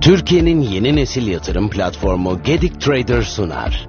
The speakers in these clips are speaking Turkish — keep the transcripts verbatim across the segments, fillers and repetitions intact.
Türkiye'nin yeni nesil yatırım platformu Gedik Trader sunar.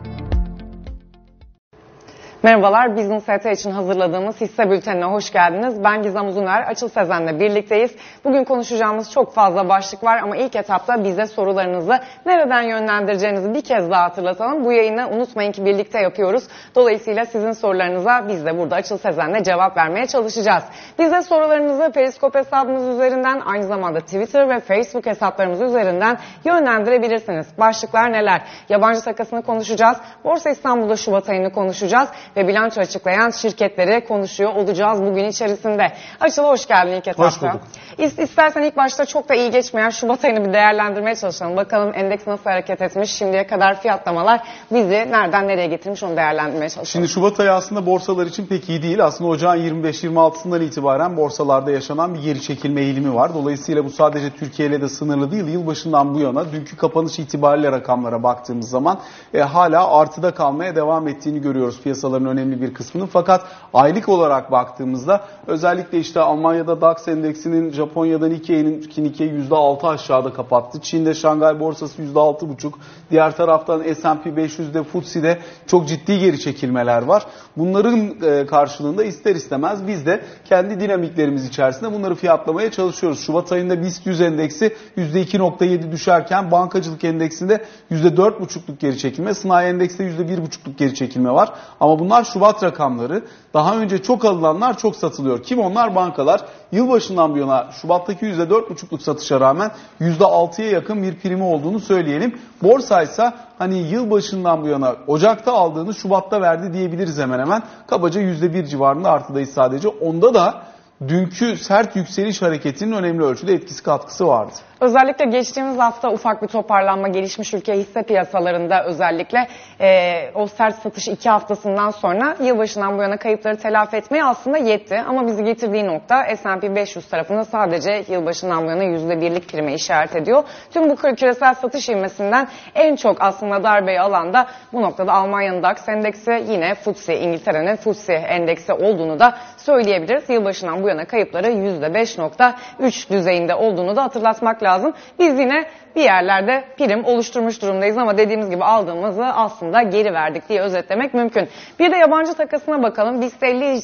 Merhabalar, Business T T için hazırladığımız hisse bültenine hoş geldiniz. Ben Gizem Uzuner, Açıl Sezen'le birlikteyiz. Bugün konuşacağımız çok fazla başlık var ama ilk etapta bize sorularınızı nereden yönlendireceğinizi bir kez daha hatırlatalım. Bu yayını unutmayın ki birlikte yapıyoruz. Dolayısıyla sizin sorularınıza biz de burada Açıl Sezen'le cevap vermeye çalışacağız. Bize sorularınızı Periskop hesabımız üzerinden, aynı zamanda Twitter ve Facebook hesaplarımız üzerinden yönlendirebilirsiniz. Başlıklar neler? Yabancı takasını konuşacağız. Borsa İstanbul'da Şubat ayını konuşacağız ve bilanço açıklayan şirketleri konuşuyor olacağız bugün içerisinde. Açıl, hoş geldin ilk etapta. Hoş bulduk. İstersen ilk başta çok da iyi geçmeyen Şubat ayını bir değerlendirmeye çalışalım. Bakalım endeks nasıl hareket etmiş, şimdiye kadar fiyatlamalar bizi nereden nereye getirmiş, onu değerlendirmeye çalışalım. Şimdi Şubat ayı aslında borsalar için pek iyi değil. Aslında ocağın yirmi beş yirmi altısından itibaren borsalarda yaşanan bir geri çekilme eğilimi var. Dolayısıyla bu sadece Türkiye ile de sınırlı değil. Yılbaşından bu yana dünkü kapanış itibariyle rakamlara baktığımız zaman e, hala artıda kalmaya devam ettiğini görüyoruz piyasaların önemli bir kısmının. Fakat aylık olarak baktığımızda özellikle işte Almanya'da DAX endeksinin, Japonya'da Nikkei'nin Nikkei yüzde altı aşağıda kapattı. Çin'de Şangay borsası yüzde altı buçuk. Diğer taraftan S and P beş yüzde, F T S E'de çok ciddi geri çekilmeler var. Bunların karşılığında ister istemez biz de kendi dinamiklerimiz içerisinde bunları fiyatlamaya çalışıyoruz. Şubat ayında BIST yüz endeksi yüzde iki nokta yedi düşerken bankacılık endeksinde yüzde dört buçukluk geri çekilme, sanayi endekste yüzde bir buçukluk geri çekilme var. Ama bunlar Şubat rakamları. Daha önce çok alınanlar çok satılıyor. Kim onlar? Bankalar. Yılbaşından bu yana Şubat'taki yüzde dört buçukluk satışa rağmen yüzde altıya yakın bir primi olduğunu söyleyelim. Borsa ise hani yılbaşından bu yana Ocak'ta aldığını Şubat'ta verdi diyebiliriz hemen hemen. Kabaca yüzde bir civarında artıdayız sadece. Onda da dünkü sert yükseliş hareketinin önemli ölçüde etkisi katkısı vardı. Özellikle geçtiğimiz hafta ufak bir toparlanma gelişmiş ülke hisse piyasalarında özellikle e, o sert satış iki haftasından sonra yılbaşından bu yana kayıpları telafi etmeye aslında yetti. Ama bizi getirdiği nokta S and P beş yüz tarafında sadece yılbaşından bu yana yüzde birlik prime işaret ediyor. Tüm bu küresel satış ivmesinden en çok aslında darbeyi alan da bu noktada Almanya'nın DAX endeksi, yine F T S E, İngiltere'nin F T S E endeksi olduğunu da söyleyebiliriz. Yılbaşından bu yana kayıpları yüzde beş nokta üç düzeyinde olduğunu da hatırlatmak lazım. Biz yine bir yerlerde prim oluşturmuş durumdayız ama dediğimiz gibi aldığımızı aslında geri verdik diye özetlemek mümkün. Bir de yabancı takasına bakalım. BIST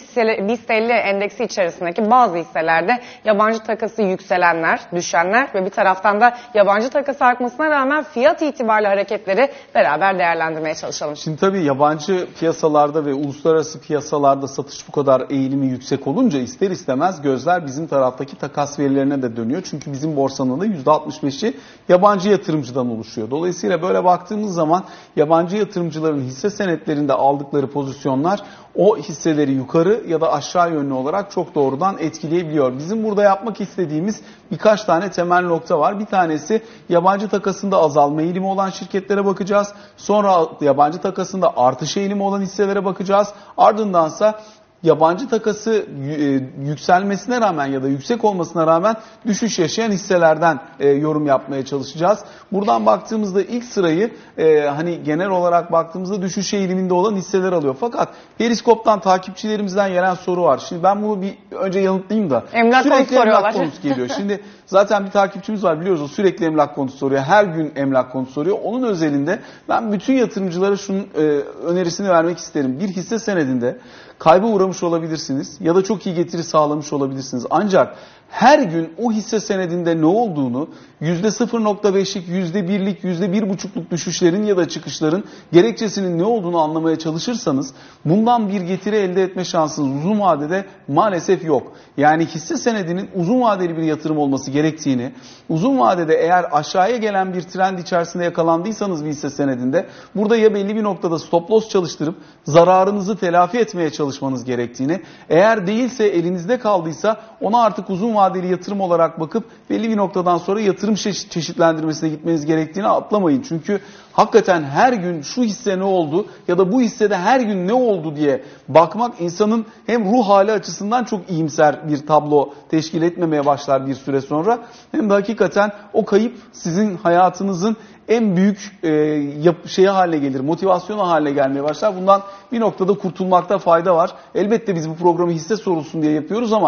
elli endeksi içerisindeki bazı hisselerde yabancı takası yükselenler, düşenler ve bir taraftan da yabancı takası artmasına rağmen fiyat itibariyle hareketleri beraber değerlendirmeye çalışalım. Şimdi tabii yabancı piyasalarda ve uluslararası piyasalarda satış bu kadar eğilimi yüksek olunca ister istemez gözler bizim taraftaki takas verilerine de dönüyor. Çünkü bizim borsanın da yüzde altmış beşi yabancı yatırımcıdan oluşuyor. Dolayısıyla böyle baktığımız zaman yabancı yatırımcıların hisse senetlerinde aldıkları pozisyonlar o hisseleri yukarı ya da aşağı yönlü olarak çok doğrudan etkileyebiliyor. Bizim burada yapmak istediğimiz birkaç tane temel nokta var. Bir tanesi yabancı takasında azalma eğilimi olan şirketlere bakacağız. Sonra yabancı takasında artış eğilimi olan hisselere bakacağız. Ardındansa yabancı takası yükselmesine rağmen ya da yüksek olmasına rağmen düşüş yaşayan hisselerden e, yorum yapmaya çalışacağız. Buradan baktığımızda ilk sırayı e, hani genel olarak baktığımızda düşüş eğiliminde olan hisseler alıyor. Fakat Periskop'tan takipçilerimizden gelen soru var. Şimdi ben bunu bir önce yanıtlayayım da. Emlak sürekli konusu emlak konusu geliyor. Şimdi zaten bir takipçimiz var, biliyoruz, o sürekli emlak konusu soruyor. Her gün emlak konusu soruyor. Onun özelinde ben bütün yatırımcılara şunun e, önerisini vermek isterim. Bir hisse senedinde kayba uğramış olabilirsiniz ya da çok iyi getiri sağlamış olabilirsiniz. Ancak her gün o hisse senedinde ne olduğunu, yüzde sıfır nokta beşlik, yüzde birlik, yüzde bir buçukluk düşüşlerin ya da çıkışların gerekçesinin ne olduğunu anlamaya çalışırsanız bundan bir getiri elde etme şansınız uzun vadede maalesef yok. Yani hisse senedinin uzun vadeli bir yatırım olması gerektiğini, uzun vadede eğer aşağıya gelen bir trend içerisinde yakalandıysanız bir hisse senedinde burada ya belli bir noktada stop loss çalıştırıp zararınızı telafi etmeye çalışmanız gerektiğini, eğer değilse elinizde kaldıysa ona artık uzun vadeli yatırım olarak bakıp belli bir noktadan sonra yatırım çeşitlendirmesine gitmeniz gerektiğini atlamayın. Çünkü hakikaten her gün şu hisse ne oldu ya da bu hissede her gün ne oldu diye bakmak insanın hem ruh hali açısından çok iyimser bir tablo teşkil etmemeye başlar bir süre sonra, hem de hakikaten o kayıp sizin hayatınızın en büyük e, yap, şeye haline gelir, motivasyonu haline gelmeye başlar. Bundan bir noktada kurtulmakta fayda var. Elbette biz bu programı hisse sorulsun diye yapıyoruz ama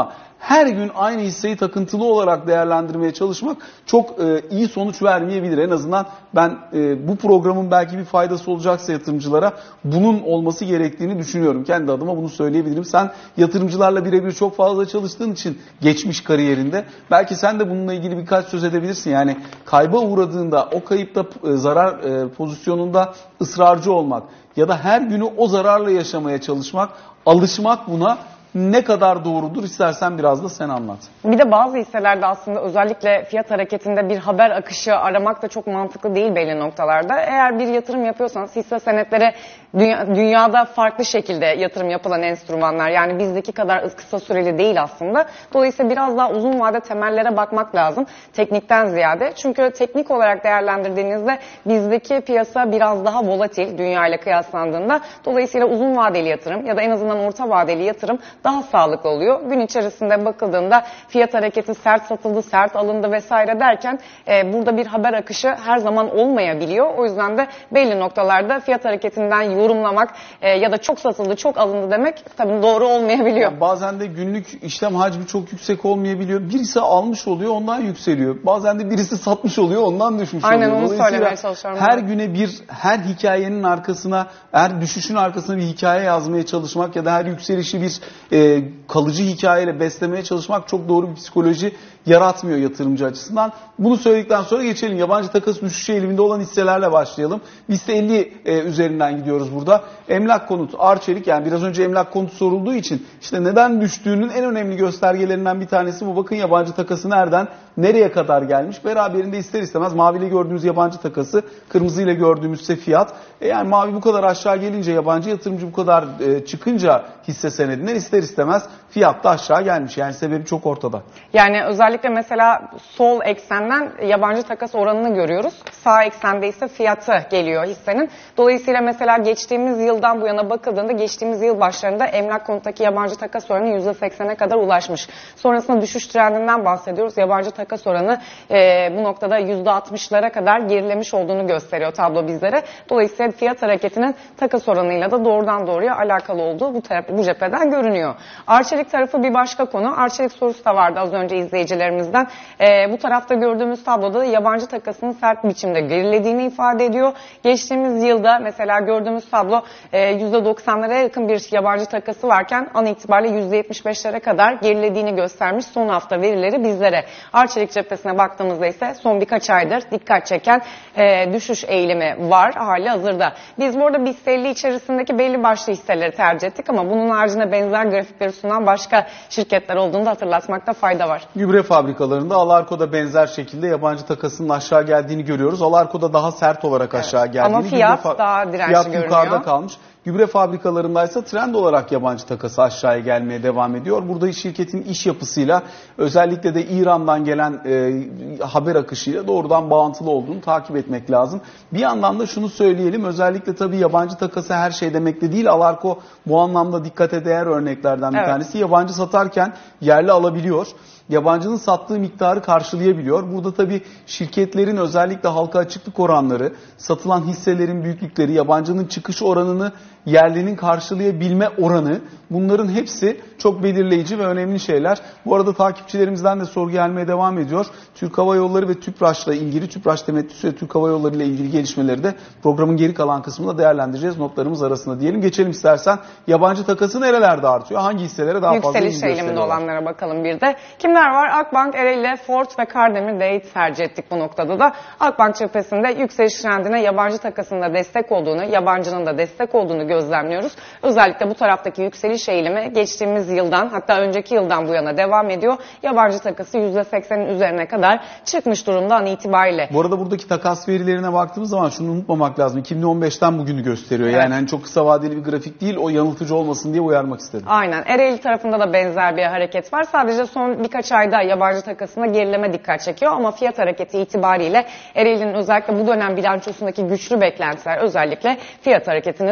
her gün aynı hisseyi takıntılı olarak değerlendirmeye çalışmak çok e, iyi sonuç vermeyebilir. En azından ben e, bu programın belki bir faydası olacaksa yatırımcılara bunun olması gerektiğini düşünüyorum. Kendi adıma bunu söyleyebilirim. Sen yatırımcılarla birebir çok fazla çalıştığın için geçmiş kariyerinde belki sen de bununla ilgili birkaç söz edebilirsin. Yani kayba uğradığında o kayıpta e, zarar e, pozisyonunda ısrarcı olmak ya da her günü o zararla yaşamaya çalışmak, alışmak buna ne kadar doğrudur istersen biraz da sen anlat. Bir de bazı hisselerde aslında özellikle fiyat hareketinde bir haber akışı aramak da çok mantıklı değil belli noktalarda. Eğer bir yatırım yapıyorsanız hisse senetleri dünya, dünyada farklı şekilde yatırım yapılan enstrümanlar. Yani bizdeki kadar kısa süreli değil aslında. Dolayısıyla biraz daha uzun vade temellere bakmak lazım teknikten ziyade. Çünkü teknik olarak değerlendirdiğinizde bizdeki piyasa biraz daha volatil dünya ile kıyaslandığında. Dolayısıyla uzun vadeli yatırım ya da en azından orta vadeli yatırım daha sağlıklı oluyor. Gün içerisinde bakıldığında fiyat hareketi sert satıldı, sert alındı vesaire derken e, burada bir haber akışı her zaman olmayabiliyor. O yüzden de belli noktalarda fiyat hareketinden yorumlamak e, ya da çok satıldı, çok alındı demek tabii doğru olmayabiliyor. Yani bazen de günlük işlem hacmi çok yüksek olmayabiliyor. Birisi almış oluyor, ondan yükseliyor. Bazen de birisi satmış oluyor, ondan düşmüş Aynen, oluyor. onu söylemeye çalışıyorum. Her güne bir, her hikayenin arkasına, her düşüşün arkasına bir hikaye yazmaya çalışmak ya da her yükselişi bir e, kalıcı hikayeyle beslemeye çalışmak çok doğru bir psikoloji yaratmıyor yatırımcı açısından. Bunu söyledikten sonra geçelim. Yabancı takas düşüşü eğiliminde olan hisselerle başlayalım. Liste elli e, üzerinden gidiyoruz burada. Emlak Konut, Arçelik, yani biraz önce Emlak Konut sorulduğu için işte neden düştüğünün en önemli göstergelerinden bir tanesi bu. Bakın yabancı takası nereden nereye kadar gelmiş. Beraberinde ister istemez maviyle gördüğümüz yabancı takası, kırmızıyla gördüğümüzse fiyat. E yani mavi bu kadar aşağı gelince, yabancı yatırımcı bu kadar e, çıkınca hisse senedinden ister istemez fiyat da aşağı gelmiş. Yani sebebi çok ortada. Yani özellikle mesela sol eksenden yabancı takas oranını görüyoruz. Sağ eksende ise fiyatı geliyor hissenin. Dolayısıyla mesela geçtiğimiz yıldan bu yana bakıldığında geçtiğimiz yıl başlarında Emlak Konut'taki yabancı takas oranı yüzde seksene kadar ulaşmış. Sonrasında düşüş trendinden bahsediyoruz. Yabancı takas oranı e, bu noktada yüzde altmışlara kadar gerilemiş olduğunu gösteriyor tablo bizlere. Dolayısıyla fiyat hareketinin takas oranıyla da doğrudan doğruya alakalı olduğu bu, taraf, bu cepheden görünüyor. Arçelik tarafı bir başka konu. Arçelik sorusu da vardı az önce izleyicilerimizden. E, bu tarafta gördüğümüz tabloda da yabancı takasının sert biçimde gerilediğini ifade ediyor. Geçtiğimiz yılda mesela gördüğümüz tablo e, yüzde doksanlara yakın bir yabancı takası varken an itibariyle yüzde yetmiş beşlere kadar gerilediğini göstermiş son hafta verileri bizlere. Arçelik cephesine baktığımızda ise son birkaç aydır dikkat çeken e, düşüş eğilimi var hali hazırda. Biz burada BIST elli içerisindeki belli başlı hisseleri tercih ettik ama bunun haricinde benzer grafikleri sunan başka şirketler olduğunu da hatırlatmakta fayda var. Gübre fabrikalarında Alarko'da benzer şekilde yabancı takasının aşağı geldiğini görüyoruz. Alarko'da daha sert olarak aşağı Evet. geldiğini. Ama fiyat Gübre daha dirençli fiyat görünüyor. yukarıda kalmış. Gübre fabrikalarındaysa trend olarak yabancı takası aşağıya gelmeye devam ediyor. Burada şirketin iş yapısıyla özellikle de İran'dan gelen e, haber akışıyla doğrudan bağlantılı olduğunu takip etmek lazım. Bir yandan da şunu söyleyelim, özellikle tabii yabancı takası her şey demek de değil. Alarko bu anlamda dikkate değer örneklerden bir evet. tanesi. Yabancı satarken yerli alabiliyor. Yabancının sattığı miktarı karşılayabiliyor. Burada tabii şirketlerin özellikle halka açıklık oranları, satılan hisselerin büyüklükleri, yabancının çıkış oranını yerlinin karşılayabilme oranı, bunların hepsi çok belirleyici ve önemli şeyler. Bu arada takipçilerimizden de soru gelmeye devam ediyor. Türk Hava Yolları ve TÜPRAŞ'la ilgili, TÜPRAŞ temettüsü ve Türk Hava Yolları ile ilgili gelişmeleri de programın geri kalan kısmında değerlendireceğiz. Notlarımız arasında diyelim. Geçelim istersen. Yabancı takası nerelerde artıyor? Hangi hisselere daha fazla ilgi Yükseliş gösteriyorlar? eğiliminde olanlara bakalım bir de. Kimler var? Akbank, Ereğli, Ford ve Kardemir D'yi tercih ettik bu noktada da. Akbank cephesinde yükseliş trendine yabancı takasında destek olduğunu, yabancının da destek olduğunu gözlemliyoruz. Özellikle bu taraftaki yükseliş eğilimi geçtiğimiz yıldan, hatta önceki yıldan bu yana devam ediyor. Yabancı takası yüzde seksenin üzerine kadar çıkmış durumda an itibariyle. Bu arada buradaki takas verilerine baktığımız zaman şunu unutmamak lazım. iki bin on beşten bugünü gösteriyor. Evet. Yani hani çok kısa vadeli bir grafik değil, o yanıltıcı olmasın diye uyarmak istedim. Aynen. Ereğli tarafında da benzer bir hareket var. Sadece son birkaç ayda yabancı takasında gerileme dikkat çekiyor ama fiyat hareketi itibariyle Ereğli'nin özellikle bu dönem bilançosundaki güçlü beklentiler özellikle fiyat hareketini de destek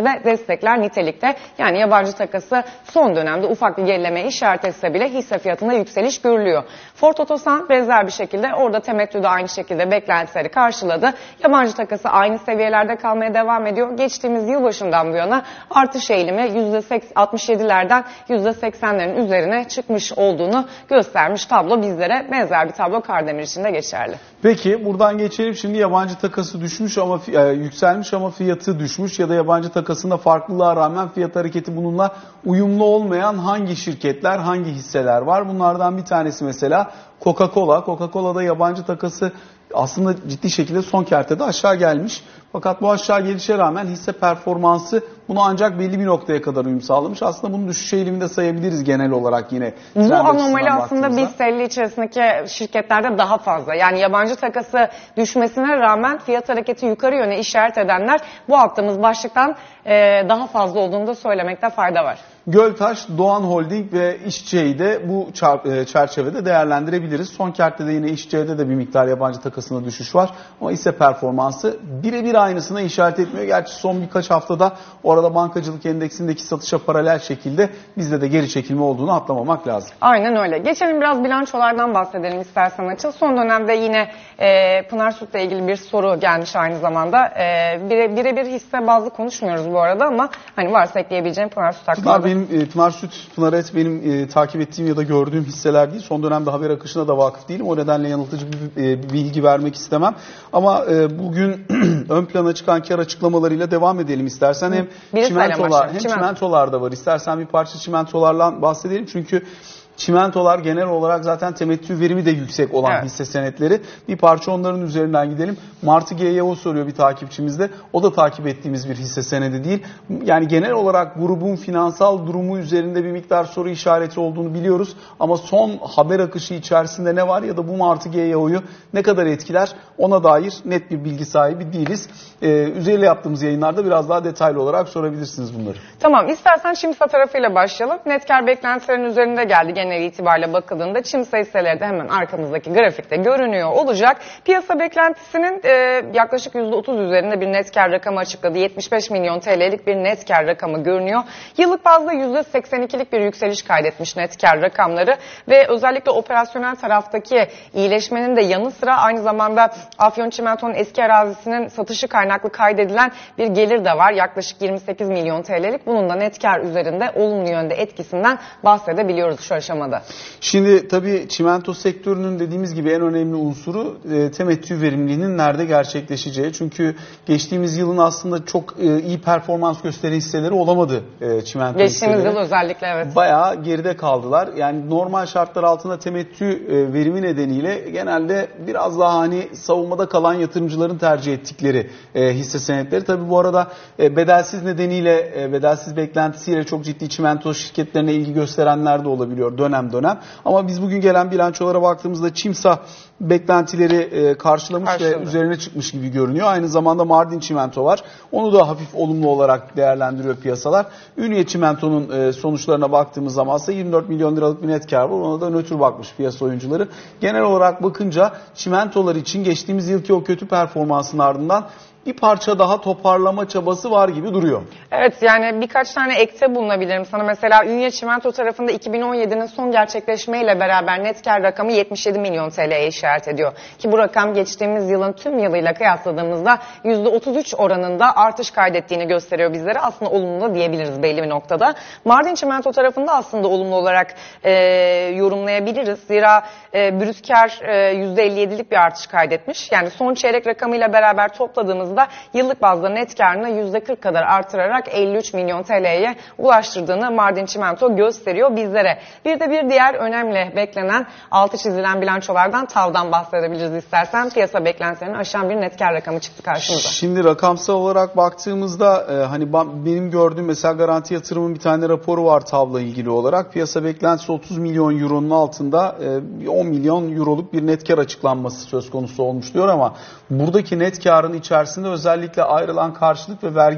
destekler nitelikte. Yani yabancı takası son dönemde ufak bir gerileme işaret etse bile hisse fiyatında yükseliş görülüyor. Ford Otosan benzer bir şekilde orada temettü de aynı şekilde beklentileri karşıladı. Yabancı takası aynı seviyelerde kalmaya devam ediyor. Geçtiğimiz yılbaşından bu yana artış eğilimi yüzde altmış yedilerden yüzde seksenlerin üzerine çıkmış olduğunu göstermiş tablo bizlere. Benzer bir tablo Kardemir için de geçerli. Peki buradan geçelim şimdi yabancı takası düşmüş ama e, yükselmiş ama fiyatı düşmüş ya da yabancı takasında farklılığa rağmen fiyat hareketi bununla uyumlu olmayan hangi şirketler, hangi hisseler var? Bunlardan bir tanesi mesela Coca-Cola. Coca-Cola'da yabancı takası aslında ciddi şekilde son kertede aşağı gelmiş. Fakat bu aşağı gelişe rağmen hisse performansı bunu ancak belli bir noktaya kadar uyum sağlamış. Aslında bunu düşüş eğiliminde sayabiliriz genel olarak yine. Bu anomali aslında BIST elli içerisindeki şirketlerde daha fazla. Yani yabancı takası düşmesine rağmen fiyat hareketi yukarı yöne işaret edenler bu attığımız başlıktan daha fazla olduğunu da söylemekte fayda var. Göltaş, Doğan Holding ve İşçi'yi de bu çerçevede değerlendirebiliriz. Son kertede yine İşçi'de de bir miktar yabancı takasına düşüş var. Ama hisse performansı birebir aynısına işaret etmiyor. Gerçi son birkaç haftada orada bankacılık endeksindeki satışa paralel şekilde bizde de geri çekilme olduğunu atlamamak lazım. Aynen öyle. Geçelim biraz bilançolardan bahsedelim istersen Açıl. Son dönemde yine e, Pınar Süt'le ilgili bir soru gelmiş aynı zamanda. E, bire, birebir hisse bazlı konuşmuyoruz bu arada ama hani varsa ekleyebileceğim Pınar Süt hakkında. Pınar benim, e, Pınar Süt, Pınar Et benim e, takip ettiğim ya da gördüğüm hisseler değil. Son dönemde haber akışına da vakıf değilim. O nedenle yanıltıcı bir, e, bir bilgi vermek istemem. Ama e, bugün ön plana çıkan kar açıklamalarıyla devam edelim istersen. Hem Biri çimentolar, hem çimento. çimentolar da var. İstersen bir parça çimentolarla bahsedelim. Çünkü çimentolar genel olarak zaten temettü verimi de yüksek olan evet. hisse senetleri. Bir parça onların üzerinden gidelim. Martı G Y O soruyor bir takipçimiz de. O da takip ettiğimiz bir hisse senedi değil. Yani genel olarak grubun finansal durumu üzerinde bir miktar soru işareti olduğunu biliyoruz. Ama son haber akışı içerisinde ne var ya da bu Martı G Y O'yu ne kadar etkiler ona dair net bir bilgi sahibi değiliz. Ee, üzerine yaptığımız yayınlarda biraz daha detaylı olarak sorabilirsiniz bunları. Tamam, istersen Çimsa tarafıyla başlayalım. Net kar beklentilerinin üzerinde geldi genel itibariyle bakıldığında. Çimsa hisseleri de hemen arkamızdaki grafikte görünüyor olacak. Piyasa beklentisinin e, yaklaşık yüzde otuz üzerinde bir net kar rakamı açıkladı. yetmiş beş milyon T L'lik bir net kar rakamı görünüyor. Yıllık bazda yüzde seksen ikilik bir yükseliş kaydetmiş net kar rakamları ve özellikle operasyonel taraftaki iyileşmenin de yanı sıra aynı zamanda Afyon Çimento'nun eski arazisinin satışı kaynaklı kaydedilen bir gelir de var. Yaklaşık yirmi sekiz milyon T L'lik. Bunun da net kar üzerinde olumlu yönde etkisinden bahsedebiliyoruz şu aşamada. Şimdi tabii çimento sektörünün dediğimiz gibi en önemli unsuru e, temettü verimliliğinin nerede gerçekleşeceği. Çünkü geçtiğimiz yılın aslında çok e, iyi performans gösteren hisseleri olamadı e, çimento Geçtiğimiz hisseleri. yıl özellikle evet. Bayağı geride kaldılar. Yani normal şartlar altında temettü e, verimi nedeniyle genelde biraz daha hani savunmada kalan yatırımcıların tercih ettikleri e, hisse senetleri. Tabii bu arada e, bedelsiz nedeniyle, e, bedelsiz beklentisiyle çok ciddi çimento şirketlerine ilgi gösterenler de olabiliyor dönem dönem. Ama biz bugün gelen bilançolara baktığımızda Çimsa beklentileri e, karşılamış Karşıladı. ve üzerine çıkmış gibi görünüyor. Aynı zamanda Mardin Çimento var. Onu da hafif olumlu olarak değerlendiriyor piyasalar. Ünye Çimento'nun e, sonuçlarına baktığımız zaman ise yirmi dört milyon liralık bir net kar var. Ona da nötr bakmış piyasa oyuncuları. Genel olarak bakınca çimentolar için geçtiğimiz yılki o kötü performansın ardından bir parça daha toparlama çabası var gibi duruyor. Evet, yani birkaç tane ekte bulunabilirim sana. Mesela Ünye Çimento tarafında iki bin on yedinin son gerçekleşmeyle beraber net kar rakamı yetmiş yedi milyon T L'ye işaret ediyor. Ki bu rakam geçtiğimiz yılın tüm yılıyla kıyasladığımızda yüzde otuz üç oranında artış kaydettiğini gösteriyor bizlere. Aslında olumlu da diyebiliriz belli bir noktada. Mardin Çimento tarafında aslında olumlu olarak e, yorumlayabiliriz. Zira e, brüt kar e, yüzde elli yedilik bir artış kaydetmiş. Yani son çeyrek rakamıyla beraber topladığımız yıllık bazda net karını yüzde kırk kadar artırarak elli üç milyon T L'ye ulaştırdığını Mardin Çimento gösteriyor bizlere. Bir de bir diğer önemli beklenen altı çizilen bilançolardan TAV'dan bahsedebiliriz istersen. Piyasa beklentilerini aşan bir net kar rakamı çıktı karşımıza. Şimdi rakamsal olarak baktığımızda e, hani benim gördüğüm mesela Garanti Yatırım'ın bir tane raporu var TAV'la ilgili olarak. Piyasa beklentisi otuz milyon euronun altında e, on milyon euroluk bir net kar açıklanması söz konusu olmuş diyor ama buradaki net karın içerisinde özellikle ayrılan karşılık ve vergi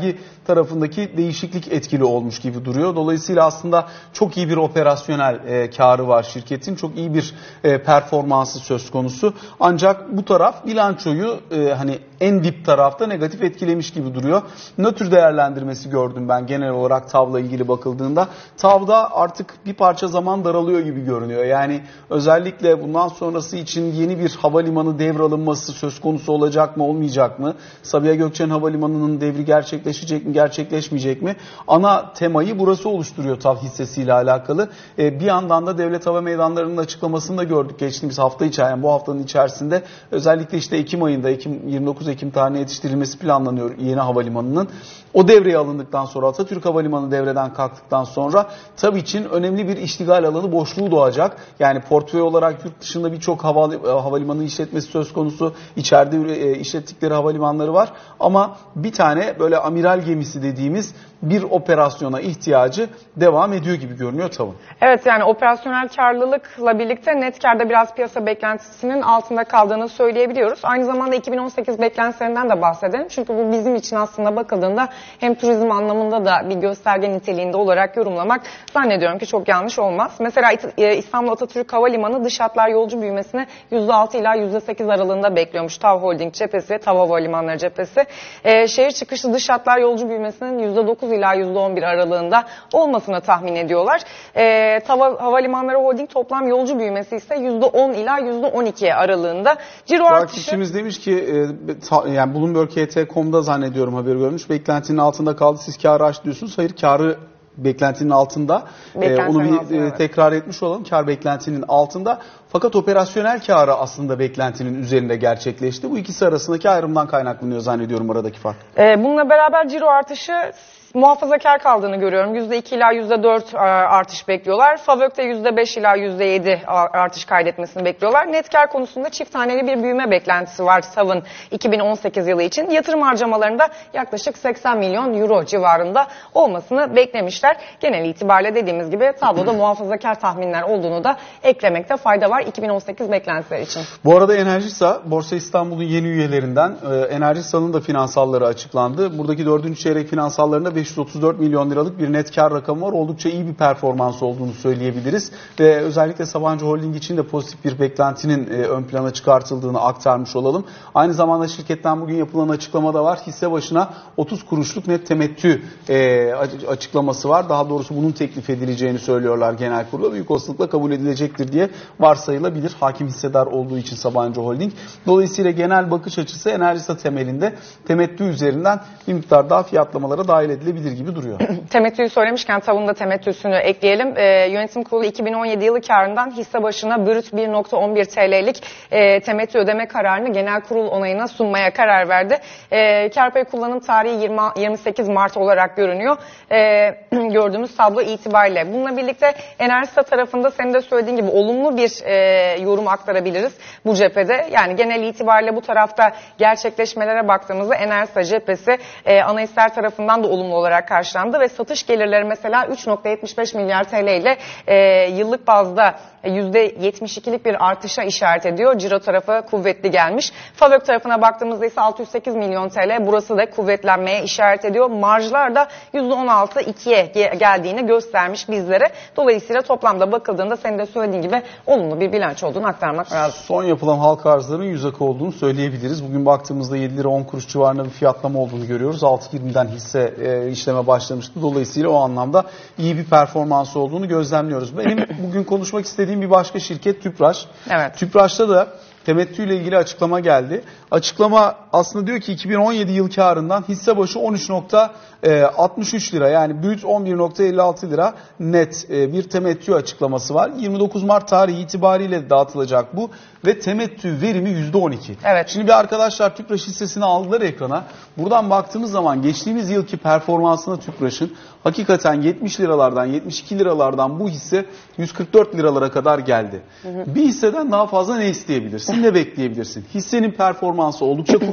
tarafındaki değişiklik etkili olmuş gibi duruyor. Dolayısıyla aslında çok iyi bir operasyonel e, karı var şirketin. Çok iyi bir e, performansı söz konusu. Ancak bu taraf bilançoyu e, hani en dip tarafta negatif etkilemiş gibi duruyor. Nötr değerlendirmesi gördüm ben genel olarak T A V'la ilgili bakıldığında. T A V'da artık bir parça zaman daralıyor gibi görünüyor. Yani özellikle bundan sonrası için yeni bir havalimanı devralınması söz konusu olacak mı, olmayacak mı? Sabiha Gökçen Havalimanı'nın devri gerçekleşecek mi, gerçekleşmeyecek mi? Ana temayı burası oluşturuyor T A V hissesiyle alakalı. Ee, bir yandan da Devlet Hava Meydanları'nın açıklamasını da gördük geçtiğimiz hafta içerisinde, yani bu haftanın içerisinde. Özellikle işte Ekim ayında, Ekim, yirmi dokuz Ekim tarihine yetiştirilmesi planlanıyor yeni havalimanının. O devreye alındıktan sonra, Atatürk Havalimanı devreden kalktıktan sonra T A V için önemli bir iştigal alanı boşluğu doğacak. Yani portföy olarak yurt dışında birçok hava, havalimanı işletmesi söz konusu. İçeride e, işlettikleri havalimanları var. Ama bir tane böyle amiral gemisi dediğimiz bir operasyona ihtiyacı devam ediyor gibi görünüyor T A V'ın. Evet, yani operasyonel karlılıkla birlikte net karda biraz piyasa beklentisinin altında kaldığını söyleyebiliyoruz. Aynı zamanda iki bin on sekiz beklentilerinden de bahsedelim. Çünkü bu bizim için aslında bakıldığında hem turizm anlamında da bir gösterge niteliğinde olarak yorumlamak zannediyorum ki çok yanlış olmaz. Mesela İstanbul Atatürk Havalimanı dış hatlar yolcu büyümesini yüzde altı ila yüzde sekiz aralığında bekliyormuş T A V Holding cephesi ve T A V Havalimanları cephesi. Ee, şehir çıkışlı dış hatlar yolcu büyümesinin yüzde dokuz ila yüzde on bir aralığında olmasını tahmin ediyorlar. Ee, T A V Havalimanları Holding toplam yolcu büyümesi ise yüzde on ila yüzde on iki aralığında. Ciro artışı... Takipçimiz demiş ki e, ta, yani Bloomberg H T nokta com'da zannediyorum haberi görmüş. Beklentinin altında kaldı. Siz kârı aç diyorsunuz. Hayır, kârı beklentinin altında. Ee, onu bir altında, evet. tekrar etmiş olalım. Kâr beklentinin altında. Fakat operasyonel kârı aslında beklentinin üzerinde gerçekleşti. Bu ikisi arasındaki ayrımdan kaynaklanıyor zannediyorum aradaki fark. Ee, bununla beraber ciro artışı muhafazakar kaldığını görüyorum. yüzde iki ila yüzde dört artış bekliyorlar. Favök'te yüzde beş ila yüzde yedi artış kaydetmesini bekliyorlar. Net kar konusunda çift taneli bir büyüme beklentisi var T A V'ın iki bin on sekiz yılı için. Yatırım harcamalarında yaklaşık seksen milyon euro civarında olmasını beklemişler. Genel itibariyle dediğimiz gibi tabloda muhafazakar tahminler olduğunu da eklemekte fayda var iki bin on sekiz beklentileri için. Bu arada Enerjisa, Borsa İstanbul'un yeni üyelerinden. Enerjisa'nın da finansalları açıklandı. Buradaki dördüncü çeyrek finansallarında beş yüz otuz dört milyon liralık bir net kar rakamı var. Oldukça iyi bir performans olduğunu söyleyebiliriz. Ve özellikle Sabancı Holding için de pozitif bir beklentinin ön plana çıkartıldığını aktarmış olalım. Aynı zamanda şirketten bugün yapılan açıklamada var. Hisse başına otuz kuruşluk net temettü açıklaması var. Daha doğrusu bunun teklif edileceğini söylüyorlar genel kurula. Büyük olasılıkla kabul edilecektir diye varsayılabilir. Hakim hissedar olduğu için Sabancı Holding. Dolayısıyla genel bakış açısı Enerjisa temelinde temettü üzerinden bir miktar daha fiyatlamalara dahil edilebilir gibi duruyor. Temettüyü söylemişken T A V'ın da temettüsünü ekleyelim. Ee, yönetim kurulu iki bin on yedi yılı karından hisse başına brüt bir nokta on bir T L'lik e, temettü ödeme kararını genel kurul onayına sunmaya karar verdi. E, kar payı kullanım tarihi yirmi, yirmi sekiz Mart olarak görünüyor. E, gördüğümüz tablo itibariyle. Bununla birlikte Enerjisa tarafında senin de söylediğin gibi olumlu bir e, yorum aktarabiliriz bu cephede. Yani genel itibariyle bu tarafta gerçekleşmelere baktığımızda Enerjisa cephesi e, analistler tarafından da olumlu olarak karşılandı ve satış gelirleri mesela üç nokta yetmiş beş milyar T L ile e, yıllık bazda yüzde yetmiş ikilik bir artışa işaret ediyor. Ciro tarafı kuvvetli gelmiş. Favök tarafına baktığımızda ise altı yüz sekiz milyon T L. Burası da kuvvetlenmeye işaret ediyor. Marjlar da yüzde on altı ikiye geldiğini göstermiş bizlere. Dolayısıyla toplamda bakıldığında senin de söylediğin gibi olumlu bir bilanço olduğunu aktarmak lazım. Son yapılan halka arzların yüz akı olduğunu söyleyebiliriz. Bugün baktığımızda yedi lira on kuruş civarında bir fiyatlama olduğunu görüyoruz. altı yirmiden hisse e, işleme başlamıştı. Dolayısıyla o anlamda iyi bir performansı olduğunu gözlemliyoruz. Benim bugün konuşmak istediğim bir başka şirket Tüpraş. Evet. Tüpraş'ta da temettü ile ilgili açıklama geldi. Açıklama aslında diyor ki iki bin on yedi yıl karından hisse başı on üç nokta altmış üç lira, yani brüt on bir nokta elli altı lira net bir temettü açıklaması var. yirmi dokuz Mart tarihi itibariyle dağıtılacak bu ve temettü verimi yüzde on iki. Evet. Şimdi bir arkadaşlar Tüpraş hissesini aldılar ekrana. Buradan baktığımız zaman geçtiğimiz yılki performansına Tüpraş'ın hakikaten yetmiş liralardan yetmiş iki liralardan bu hisse yüz kırk dört liralara kadar geldi. Hı hı. Bir hisseden daha fazla ne isteyebilirsin, ne bekleyebilirsin? Hissenin performansı oldukça kuvvetli.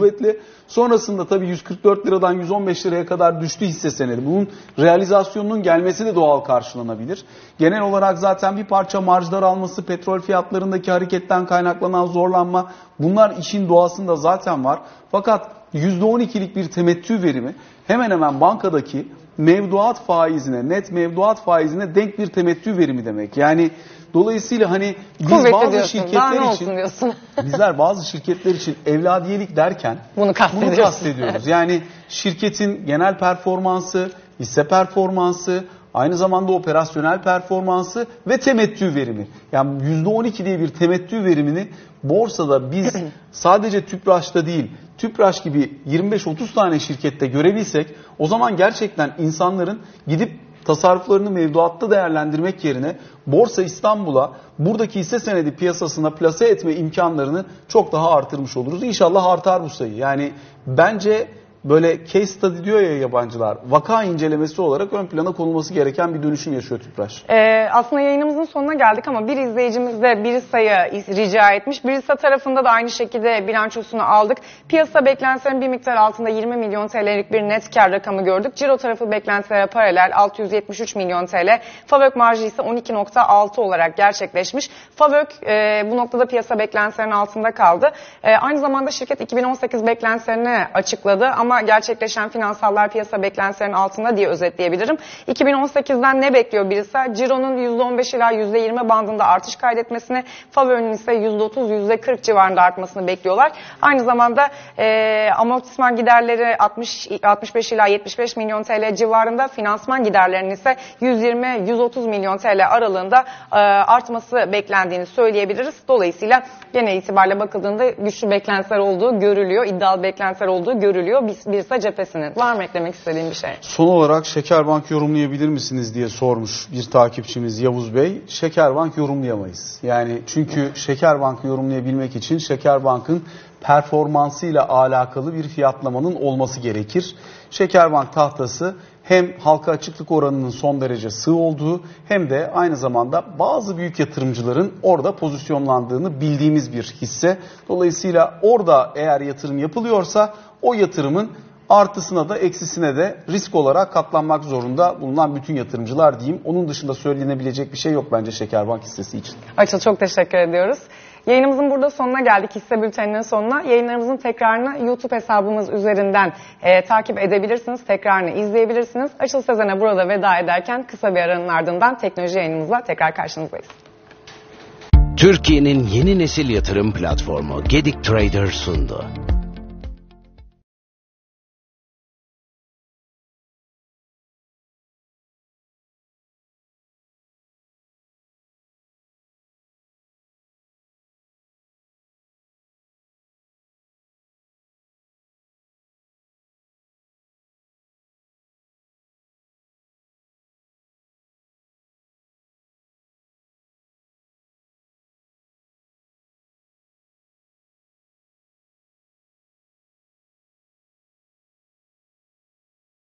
kuvvetli. Sonrasında tabii yüz kırk dört liradan yüz on beş liraya kadar düştü hisse senedi. Bunun realizasyonunun gelmesi de doğal karşılanabilir. Genel olarak zaten bir parça marj daralması, petrol fiyatlarındaki hareketten kaynaklanan zorlanma, bunlar işin doğasında zaten var. Fakat yüzde on ikilik bir temettü verimi hemen hemen bankadaki mevduat faizine, net mevduat faizine denk bir temettü verimi demek. Yani dolayısıyla hani biz Kuvvetli bazı diyorsun, şirketler için diyorsun. bizler bazı şirketler için evladiyelik derken bunu kastediyoruz. bunu kastediyoruz. Yani şirketin genel performansı, hisse performansı, aynı zamanda operasyonel performansı ve temettü verimi. Yani yüzde on iki diye bir temettü verimini borsada biz sadece Tüpraş'ta değil, Tüpraş gibi yirmi beş otuz tane şirkette görebilsek, o zaman gerçekten insanların gidip tasarruflarını mevduatta değerlendirmek yerine Borsa İstanbul'a, buradaki hisse senedi piyasasına plase etme imkanlarını çok daha artırmış oluruz. İnşallah artar bu sayı. Yani bence böyle case study diyor ya yabancılar, vaka incelemesi olarak ön plana konulması gereken bir dönüşüm yaşıyor Tüpraş. Ee, aslında yayınımızın sonuna geldik ama bir izleyicimiz de bir sayı rica etmiş. Birisa tarafında da aynı şekilde bilançosunu aldık. Piyasa beklentilerinin bir miktar altında yirmi milyon T L'lik bir net kar rakamı gördük. Ciro tarafı beklentilere paralel altı yüz yetmiş üç milyon T L. Favök marjı ise on iki nokta altı olarak gerçekleşmiş. Favök e, bu noktada piyasa beklentilerinin altında kaldı. E, aynı zamanda şirket iki bin on sekiz beklentilerini açıkladı ama ama gerçekleşen finansallar piyasa beklentilerinin altında diye özetleyebilirim. iki bin on sekizden ne bekliyor Birisa? Ciro'nun yüzde on beş ila yüzde yirmi bandında artış kaydetmesini, Favök'ün ise yüzde otuz yüzde kırk civarında artmasını bekliyorlar. Aynı zamanda e, amortisman giderleri altmış altmış beş ila yetmiş beş milyon T L civarında, finansman giderlerinin ise yüz yirmi yüz otuz milyon T L aralığında e, artması beklendiğini söyleyebiliriz. Dolayısıyla genel itibariyle bakıldığında güçlü beklentiler olduğu görülüyor, iddialı beklentiler olduğu görülüyor. Birisa cephesinin. Var mı eklemek istediğim bir şey? Son olarak Şekerbank yorumlayabilir misiniz diye sormuş bir takipçimiz Yavuz Bey. Şekerbank yorumlayamayız. Yani çünkü Şekerbank'ı yorumlayabilmek için Şekerbank'ın performansıyla alakalı bir fiyatlamanın olması gerekir. Şekerbank tahtası hem halka açıklık oranının son derece sığ olduğu hem de aynı zamanda bazı büyük yatırımcıların orada pozisyonlandığını bildiğimiz bir hisse. Dolayısıyla orada eğer yatırım yapılıyorsa o yatırımın artısına da eksisine de risk olarak katlanmak zorunda bulunan bütün yatırımcılar diyeyim. Onun dışında söylenebilecek bir şey yok bence Şekerbank hissesi için. Açıl, çok teşekkür ediyoruz. Yayınımızın burada sonuna geldik, hisse bülteninin sonuna. Yayınlarımızın tekrarını YouTube hesabımız üzerinden e, takip edebilirsiniz. Tekrarını izleyebilirsiniz. Açıl Sezen'e burada veda ederken kısa bir aranın ardından teknoloji yayınımızla tekrar karşınızdayız. Türkiye'nin yeni nesil yatırım platformu Gedik Trader sundu.